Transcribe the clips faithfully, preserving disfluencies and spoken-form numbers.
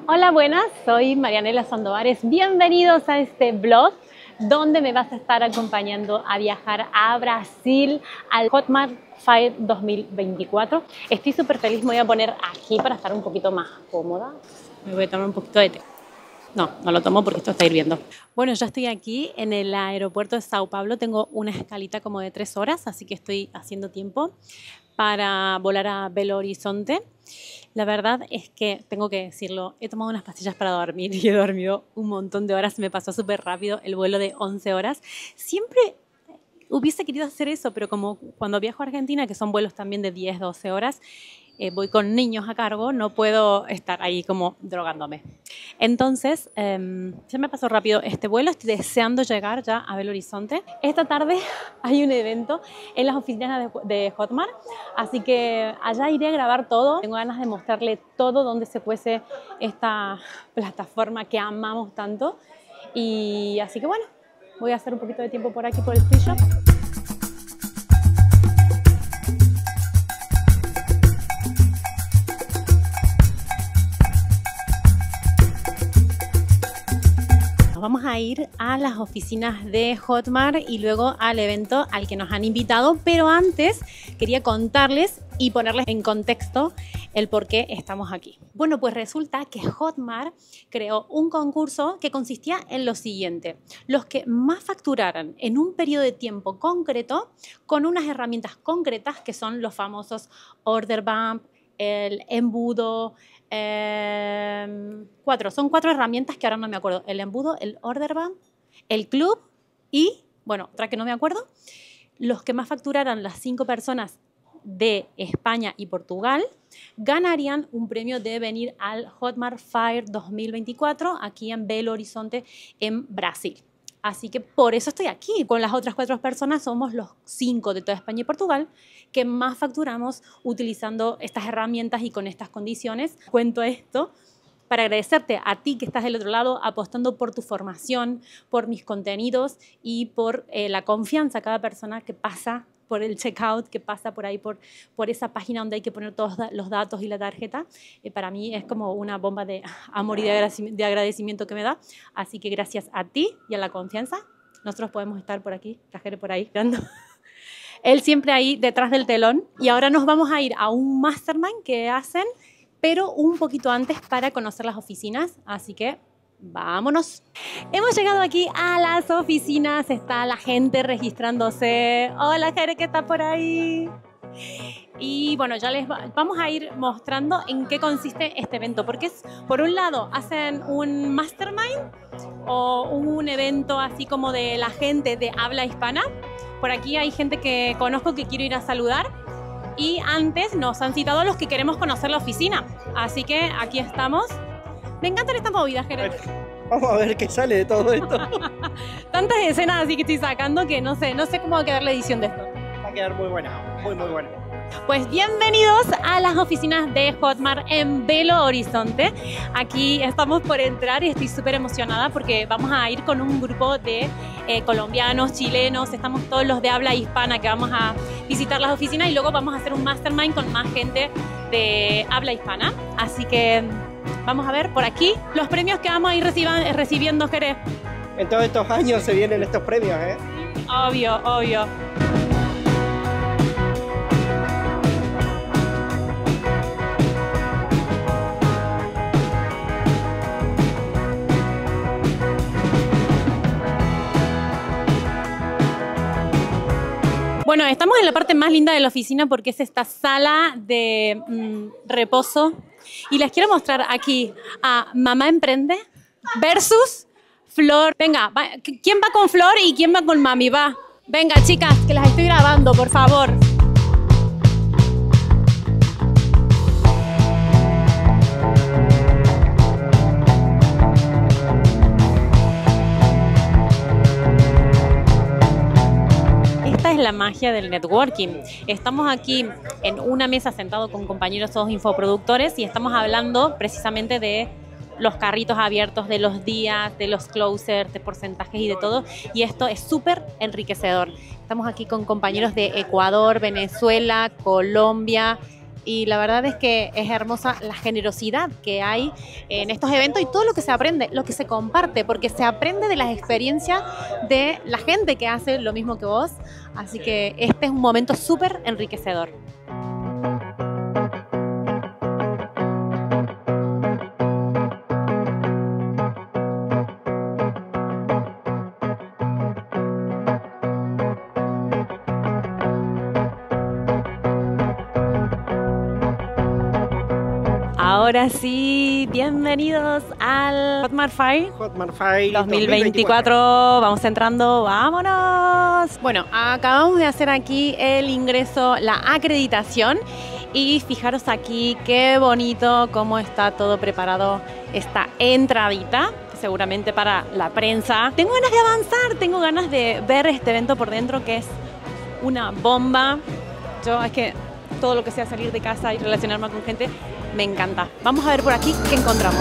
Hola, buenas, soy Marianela Sandovares. Bienvenidos a este vlog donde me vas a estar acompañando a viajar a Brasil al Hotmart Fire dos mil veinticuatro. Estoy súper feliz, me voy a poner aquí para estar un poquito más cómoda. Me voy a tomar un poquito de té. No, no lo tomo porque esto está hirviendo. Bueno, ya estoy aquí en el aeropuerto de Sao Paulo. Tengo una escalita como de tres horas, así que estoy haciendo tiempo para volar a Belo Horizonte. La verdad es que, tengo que decirlo, he tomado unas pastillas para dormir y he dormido un montón de horas. Me pasó súper rápido el vuelo de once horas. Siempre hubiese querido hacer eso, pero como cuando viajo a Argentina, que son vuelos también de diez, doce horas, eh, voy con niños a cargo, no puedo estar ahí como drogándome. Entonces, eh, ya me pasó rápido este vuelo. Estoy deseando llegar ya a Belo Horizonte. Esta tarde hay un evento en las oficinas de, de Hotmart, así que allá iré a grabar todo. Tengo ganas de mostrarle todo donde se cuece esta plataforma que amamos tanto. Y así que bueno, voy a hacer un poquito de tiempo por aquí por el free shop. Vamos a ir a las oficinas de Hotmart y luego al evento al que nos han invitado, pero antes quería contarles y ponerles en contexto el por qué estamos aquí. Bueno, pues resulta que Hotmart creó un concurso que consistía en lo siguiente: los que más facturaran en un periodo de tiempo concreto con unas herramientas concretas que son los famosos Order Bump, el embudo, eh, cuatro, son cuatro herramientas que ahora no me acuerdo: el embudo, el Order Bump, el club y, bueno, otra que no me acuerdo. Los que más facturaran, las cinco personas de España y Portugal, ganarían un premio de venir al Hotmart Fire dos mil veinticuatro aquí en Belo Horizonte, en Brasil. Así que por eso estoy aquí. Con las otras cuatro personas somos los cinco de toda España y Portugal que más facturamos utilizando estas herramientas y con estas condiciones. Cuento esto para agradecerte a ti que estás del otro lado apostando por tu formación, por mis contenidos y por eh, la confianza a cada persona que pasa por el checkout, que pasa por ahí, por, por esa página donde hay que poner todos los datos y la tarjeta. Eh, para mí es como una bomba de amor y de agradecimiento, de agradecimiento que me da. Así que gracias a ti y a la confianza, nosotros podemos estar por aquí, Cajere por ahí, dando. Él siempre ahí detrás del telón. Y ahora nos vamos a ir a un mastermind que hacen, pero un poquito antes para conocer las oficinas. Así que vámonos. Hemos llegado aquí a las oficinas, está la gente registrándose. Hola, Jere, que está por ahí. Y bueno, ya les va, vamos a ir mostrando en qué consiste este evento, porque es, por un lado, hacen un mastermind o un evento así como de la gente de habla hispana. Por aquí hay gente que conozco que quiero ir a saludar. Y antes nos han citado a los que queremos conocer la oficina. Así que aquí estamos. Me encantan estas movidas, Jerez. Vamos a ver qué sale de todo esto. Tantas escenas así que estoy sacando que no sé, no sé cómo va a quedar la edición de esto. Va a quedar muy buena, muy muy buena. Pues bienvenidos a las oficinas de Hotmart en Belo Horizonte. Aquí estamos por entrar y estoy súper emocionada porque vamos a ir con un grupo de eh, colombianos, chilenos, estamos todos los de habla hispana que vamos a visitar las oficinas y luego vamos a hacer un mastermind con más gente de habla hispana. Así que vamos a ver por aquí los premios que vamos a ir reciban, recibiendo, Jerez. En todos estos años se vienen estos premios, ¿eh? Obvio, obvio. Bueno, estamos en la parte más linda de la oficina porque es esta sala de mmm, reposo. Y les quiero mostrar aquí a Mamá Emprende versus Flor. Venga, va, ¿quién va con Flor y quién va con Mami? Va. Venga, chicas, que las estoy grabando, por favor. Esta es la magia del networking. Estamos aquí en una mesa sentados con compañeros todos infoproductores y estamos hablando precisamente de los carritos abiertos, de los días, de los closers, de porcentajes y de todo. Y esto es súper enriquecedor. Estamos aquí con compañeros de Ecuador, Venezuela, Colombia, y la verdad es que es hermosa la generosidad que hay en estos eventos y todo lo que se aprende, lo que se comparte, porque se aprende de las experiencias de la gente que hace lo mismo que vos, así que este es un momento súper enriquecedor. Ahora sí, bienvenidos al Hotmart Fire Hotmart Fire dos mil veinticuatro. Vamos entrando, vámonos. Bueno, acabamos de hacer aquí el ingreso, la acreditación. Y fijaros aquí qué bonito cómo está todo preparado, esta entradita, seguramente para la prensa. Tengo ganas de avanzar, tengo ganas de ver este evento por dentro, que es una bomba. Yo es que todo lo que sea salir de casa y relacionarme con gente me encanta. Vamos a ver por aquí qué encontramos.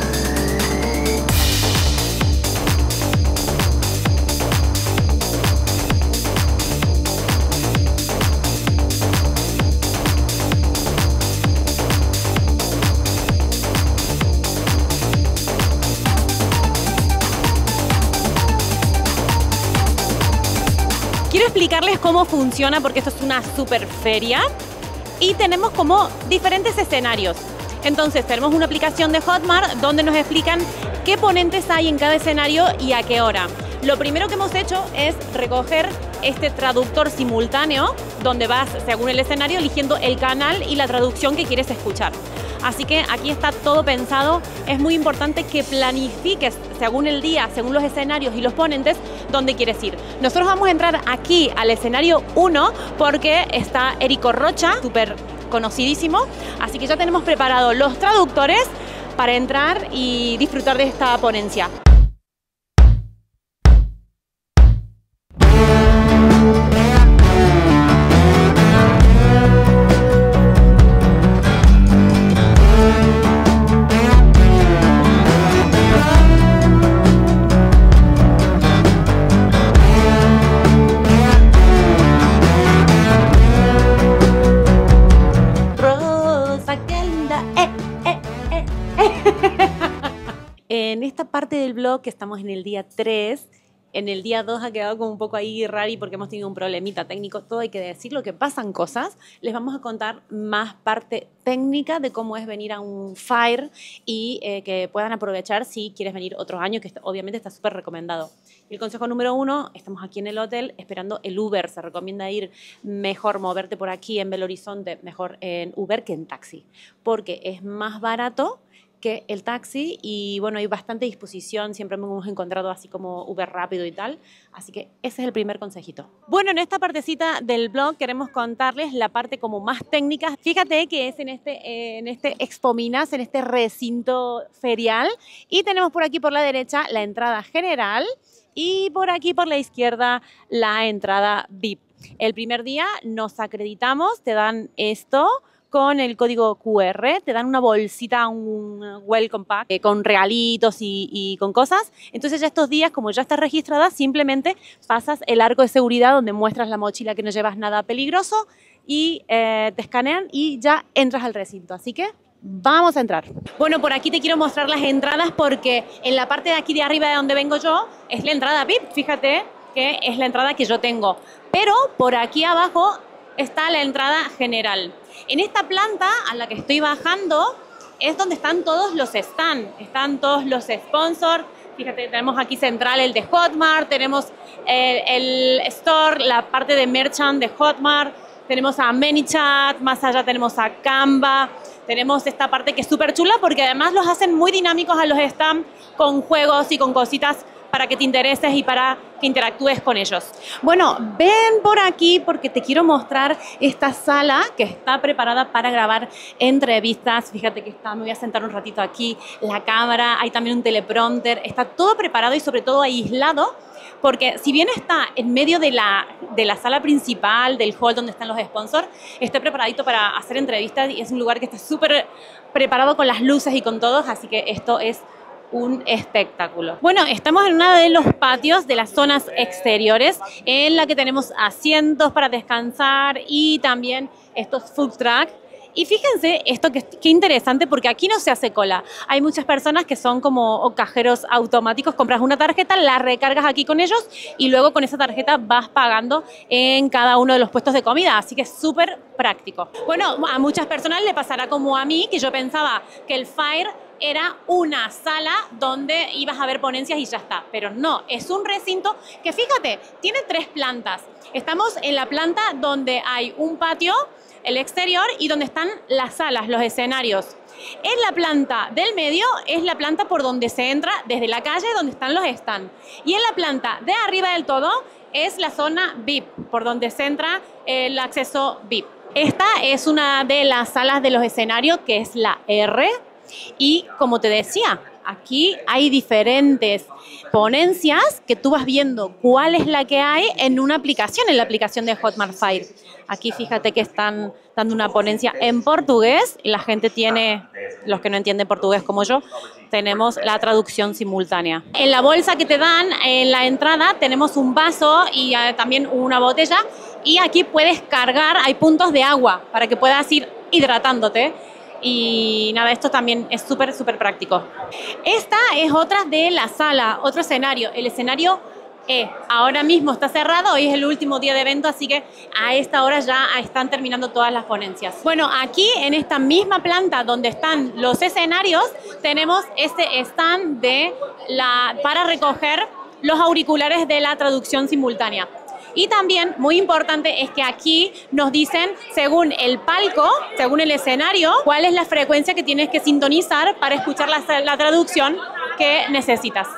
Quiero explicarles cómo funciona porque esto es una super feria y tenemos como diferentes escenarios. Entonces tenemos una aplicación de Hotmart donde nos explican qué ponentes hay en cada escenario y a qué hora. Lo primero que hemos hecho es recoger este traductor simultáneo donde vas, según el escenario, eligiendo el canal y la traducción que quieres escuchar. Así que aquí está todo pensado. Es muy importante que planifiques según el día, según los escenarios y los ponentes, dónde quieres ir. Nosotros vamos a entrar aquí al escenario uno porque está Érico Rocha, súper conocidísimo. Así que ya tenemos preparados los traductores para entrar y disfrutar de esta ponencia. En esta parte del blog, que estamos en el día tres, en el día dos ha quedado como un poco ahí rari porque hemos tenido un problemita técnico, todo hay que decirlo, que pasan cosas. Les vamos a contar más parte técnica de cómo es venir a un Fire y eh, que puedan aprovechar si quieres venir otros años, que obviamente está súper recomendado. El consejo número uno, estamos aquí en el hotel esperando el Uber. Se recomienda ir mejor, moverte por aquí en Belo Horizonte, mejor en Uber que en taxi, porque es más barato que el taxi y bueno, hay bastante disposición, siempre hemos encontrado así como Uber rápido y tal, así que ese es el primer consejito. Bueno, en esta partecita del blog queremos contarles la parte como más técnica. Fíjate que es en este, eh, en este Expo Minas, en este recinto ferial, y tenemos por aquí por la derecha la entrada general y por aquí por la izquierda la entrada V I P. El primer día nos acreditamos, te dan esto con el código cu erre, te dan una bolsita, un welcome pack eh, con regalitos y, y con cosas. Entonces ya estos días, como ya estás registrada, simplemente pasas el arco de seguridad donde muestras la mochila que no llevas nada peligroso y eh, te escanean y ya entras al recinto. Así que vamos a entrar. Bueno, por aquí te quiero mostrar las entradas porque en la parte de aquí de arriba de donde vengo yo es la entrada V I P. Fíjate que es la entrada que yo tengo. Pero por aquí abajo está la entrada general. En esta planta a la que estoy bajando es donde están todos los stands, están todos los sponsors. Fíjate, tenemos aquí central el de Hotmart, tenemos el, el store, la parte de merchant de Hotmart, tenemos a ManyChat, más allá tenemos a Canva, tenemos esta parte que es súper chula porque además los hacen muy dinámicos a los stands con juegos y con cositas para que te intereses y para que interactúes con ellos. Bueno, ven por aquí porque te quiero mostrar esta sala que está preparada para grabar entrevistas. Fíjate que está, me voy a sentar un ratito aquí, la cámara, hay también un teleprompter, está todo preparado y sobre todo aislado, porque si bien está en medio de la, de la sala principal, del hall donde están los sponsors, está preparadito para hacer entrevistas y es un lugar que está súper preparado con las luces y con todos, así que esto es un espectáculo. Bueno, estamos en uno de los patios de las zonas exteriores en la que tenemos asientos para descansar y también estos food truck. Y fíjense esto que, que interesante porque aquí no se hace cola. Hay muchas personas que son como cajeros automáticos, compras una tarjeta, la recargas aquí con ellos y luego con esa tarjeta vas pagando en cada uno de los puestos de comida. Así que es súper práctico. Bueno, a muchas personas le pasará como a mí, que yo pensaba que el Fire era una sala donde ibas a ver ponencias y ya está. Pero no, es un recinto que, fíjate, tiene tres plantas. Estamos en la planta donde hay un patio, el exterior, y donde están las salas, los escenarios. En la planta del medio es la planta por donde se entra desde la calle, donde están los stands. Y en la planta de arriba del todo es la zona V I P, por donde se entra el acceso V I P. Esta es una de las salas de los escenarios, que es la R. Y como te decía, aquí hay diferentes ponencias que tú vas viendo cuál es la que hay en una aplicación, en la aplicación de Hotmart Fire. Aquí fíjate que están dando una ponencia en portugués y la gente tiene, los que no entienden portugués como yo, tenemos la traducción simultánea. En la bolsa que te dan en la entrada tenemos un vaso y eh, también una botella, y aquí puedes cargar, hay puntos de agua para que puedas ir hidratándote. Y nada, esto también es súper, súper práctico. Esta es otra de la sala, otro escenario, el escenario E. Ahora mismo está cerrado, hoy es el último día de evento, así que a esta hora ya están terminando todas las ponencias. Bueno, aquí en esta misma planta donde están los escenarios, tenemos este stand de la, para recoger los auriculares de la traducción simultánea. Y también, muy importante, es que aquí nos dicen, según el palco, según el escenario, cuál es la frecuencia que tienes que sintonizar para escuchar la, la traducción que necesitas.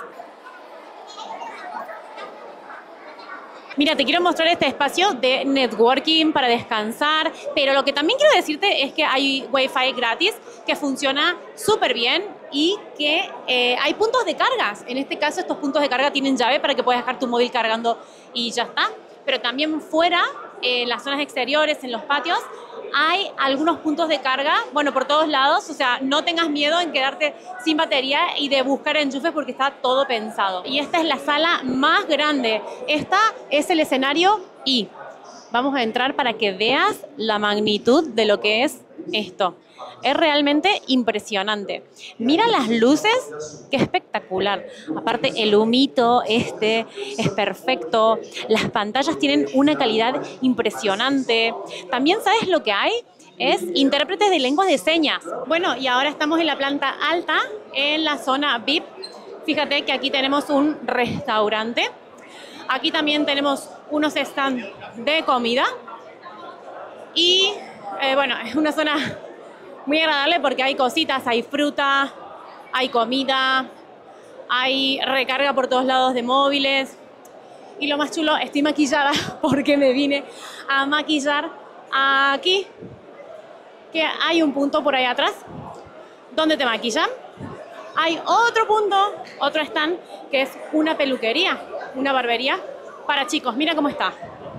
Mira, te quiero mostrar este espacio de networking para descansar, pero lo que también quiero decirte es que hay Wi-Fi gratis que funciona súper bien y que eh, hay puntos de cargas. En este caso, estos puntos de carga tienen llave para que puedas dejar tu móvil cargando y ya está. Pero también fuera, en las zonas exteriores, en los patios, hay algunos puntos de carga, bueno, por todos lados. O sea, no tengas miedo en quedarte sin batería y de buscar enchufes porque está todo pensado. Y esta es la sala más grande. Esta es el escenario I. Vamos a entrar para que veas la magnitud de lo que es esto. Es realmente impresionante. Mira las luces, qué espectacular. Aparte, el humito este es perfecto. Las pantallas tienen una calidad impresionante. También, ¿sabes lo que hay? Es intérpretes de lenguas de señas. Bueno, y ahora estamos en la planta alta, en la zona V I P. Fíjate que aquí tenemos un restaurante. Aquí también tenemos unos stands de comida. Y, eh, bueno, es una zona muy agradable porque hay cositas, hay fruta, hay comida, hay recarga por todos lados de móviles. Y lo más chulo, estoy maquillada porque me vine a maquillar aquí, que hay un punto por ahí atrás donde te maquillan. Hay otro punto, otro stand, que es una peluquería, una barbería para chicos. Mira cómo está.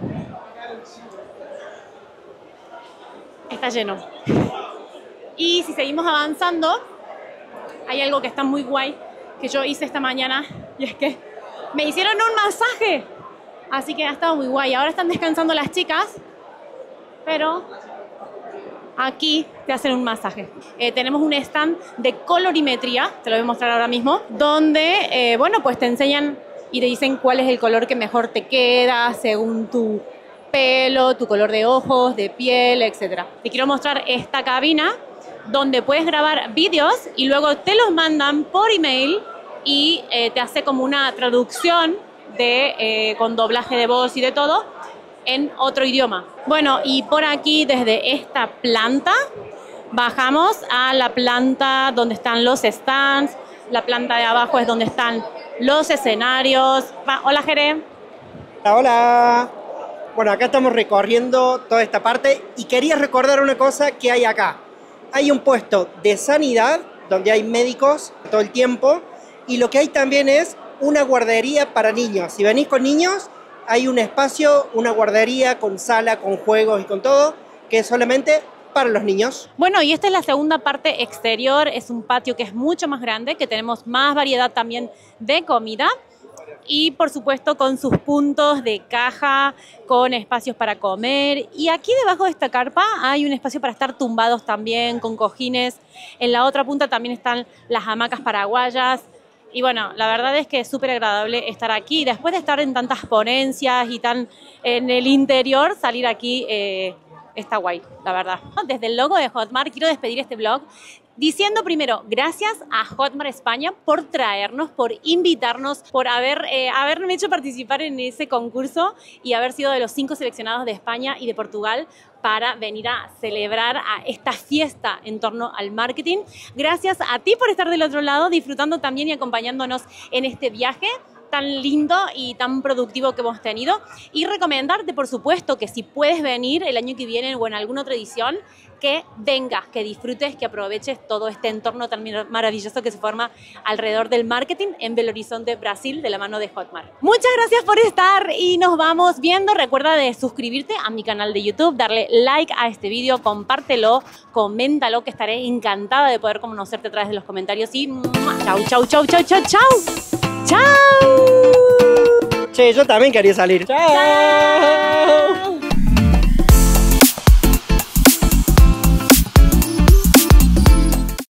Está lleno. Y si seguimos avanzando, hay algo que está muy guay, que yo hice esta mañana, y es que me hicieron un masaje. Así que ha estado muy guay. Ahora están descansando las chicas, pero aquí te hacen un masaje. Eh, tenemos un stand de colorimetría, te lo voy a mostrar ahora mismo, donde, eh, bueno, pues te enseñan y te dicen cuál es el color que mejor te queda según tu pelo, tu color de ojos, de piel, etcétera. Te quiero mostrar esta cabina donde puedes grabar vídeos y luego te los mandan por email y eh, te hace como una traducción de, eh, con doblaje de voz y de todo en otro idioma. Bueno, y por aquí desde esta planta bajamos a la planta donde están los stands. La planta de abajo es donde están los escenarios. Va, hola, Jere. Hola, hola. Bueno, acá estamos recorriendo toda esta parte y quería recordar una cosa que hay acá. Hay un puesto de sanidad donde hay médicos todo el tiempo y lo que hay también es una guardería para niños. Si venís con niños, hay un espacio, una guardería con sala, con juegos y con todo, que es solamente para los niños. Bueno, y esta es la segunda parte exterior. Es un patio que es mucho más grande, que tenemos más variedad también de comida. Y por supuesto con sus puntos de caja, con espacios para comer. Y aquí debajo de esta carpa hay un espacio para estar tumbados también, con cojines. En la otra punta también están las hamacas paraguayas. Y bueno, la verdad es que es súper agradable estar aquí. Después de estar en tantas ponencias y tan en el interior, salir aquí eh, está guay, la verdad. Desde el logo de Hotmart quiero despedir este vlog diciendo primero, gracias a Hotmart España por traernos, por invitarnos, por haber, eh, haberme hecho participar en ese concurso y haber sido de los cinco seleccionados de España y de Portugal para venir a celebrar a esta fiesta en torno al marketing. Gracias a ti por estar del otro lado, disfrutando también y acompañándonos en este viaje tan lindo y tan productivo que hemos tenido. Y recomendarte, por supuesto, que si puedes venir el año que viene o en alguna otra edición, que vengas, que disfrutes, que aproveches todo este entorno tan maravilloso que se forma alrededor del marketing en Belo Horizonte, Brasil, de la mano de Hotmart. Muchas gracias por estar y nos vamos viendo. Recuerda de suscribirte a mi canal de YouTube, darle like a este vídeo, compártelo, coméntalo, que estaré encantada de poder conocerte a través de los comentarios. Y chau, chau, chau, chau, chau, chau. ¡Chao! Che, yo también quería salir. ¡Chao!